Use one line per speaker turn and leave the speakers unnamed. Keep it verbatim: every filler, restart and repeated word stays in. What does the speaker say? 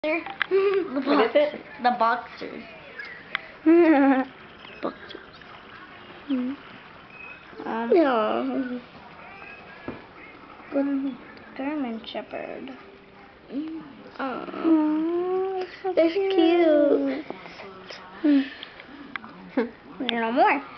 The
What is it?
The boxers. Boxers.
Hmm.
Um,
No.
Good German Shepherd.
Oh,
That's cute.
cute.
No more.